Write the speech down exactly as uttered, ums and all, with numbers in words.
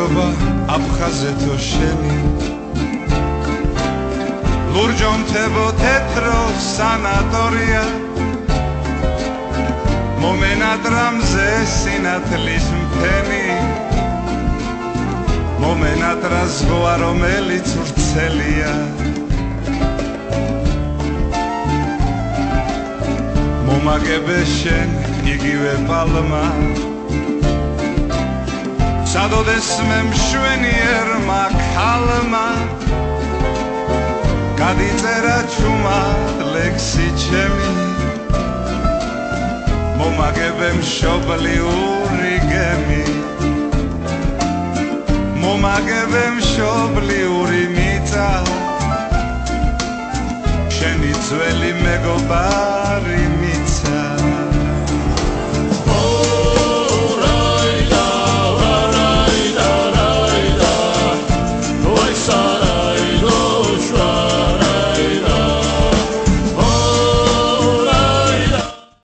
მეგობრობა აფხაზეთო შენი ლურჯონთებო თეთრო სანატორია მომენატრამზე სინათლის მფენი მომენატრა ზღვა რომელიც ვრცელია მომაგებე შენ იგივე პალმა სადოდეს მე მშვენიერმა ქალმა გადიწერა ჩუმად ლექსი ჩემი მომაგებე მშობლიური გემი მომაგებე მშობლიური მიწა შენი ძველი მეგობარი